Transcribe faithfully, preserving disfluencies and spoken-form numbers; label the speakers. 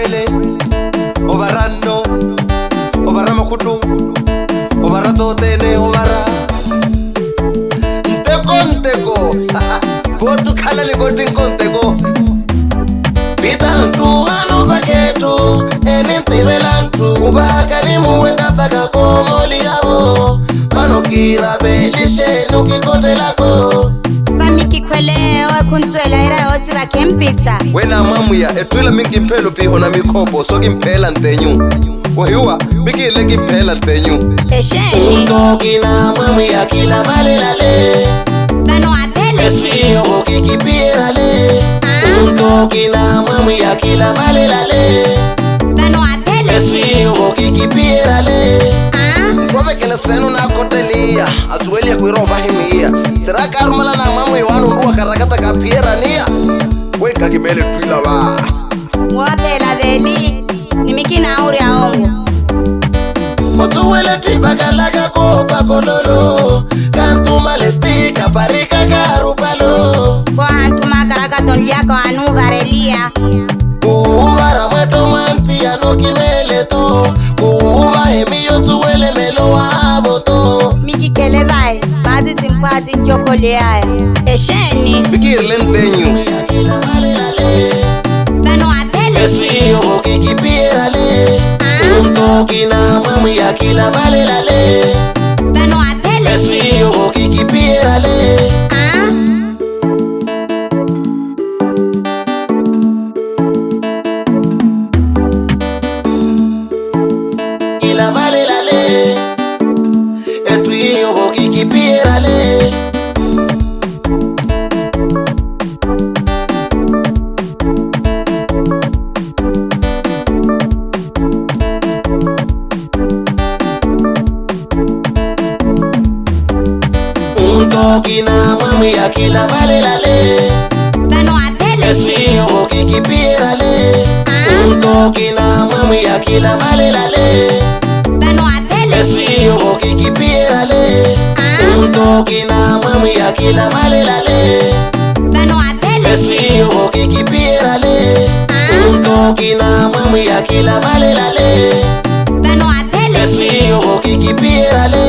Speaker 1: wele obarano obara makudu obara totene obara nteko nteko botu khala likoti nkonteko bitantu ano paketu enintibelantu ubaka ni muweta taka komoli yabo panokira belishe nukikote lako
Speaker 2: Miki kwele wa kuntswela ira yotsi ba kempitsa
Speaker 1: wena mamuya etwila mingi mphelo piho na mikopo so kimphela ntenyu wahiwa miki ile kimphela ntenyu
Speaker 2: esheni
Speaker 1: ntokina mamuya kila malelale
Speaker 2: bano apele
Speaker 1: eshiyo kikipira le ntokina mamuya kila malelale
Speaker 2: bano apele
Speaker 1: eshiyo kikipira le
Speaker 2: ah
Speaker 1: kele senu na kotelia azueli ya kuirova himia seraka arumala na mamu iwanu nduwa karakata kapiera nia weka kimele twila wa
Speaker 2: mwapela veli nimiki na uri aongo
Speaker 1: motuwele tibagalaga kopa kololo kantu malestika parika karupalo
Speaker 2: kwa antu makaraka tonlia kwa anu varelia
Speaker 1: kuhuvara mweto manti ya no kimele to kuhuva emiyo tuwele melo wa boto
Speaker 2: miki kele vai bazi zimpati njokole haya esheni
Speaker 1: bikirle ntenyu
Speaker 2: bano apele
Speaker 1: eshiyo kikipira le untokina mamu ya kila malelale
Speaker 2: bano apele
Speaker 1: eshiyo kikipira le
Speaker 2: ah
Speaker 1: kila malelale etwiyo kikipira le untokina mamu ya kila malelale
Speaker 2: bano apele
Speaker 1: eshiyo kikipira le untokina mamu ya kila malelale
Speaker 2: bano apele
Speaker 1: eshiyo kikipira le untokina mamu ya kila malelale
Speaker 2: bano apele
Speaker 1: eshiyo kikipira le untokina mamu ya kila malelale
Speaker 2: bano apele
Speaker 1: eshiyo kikipira le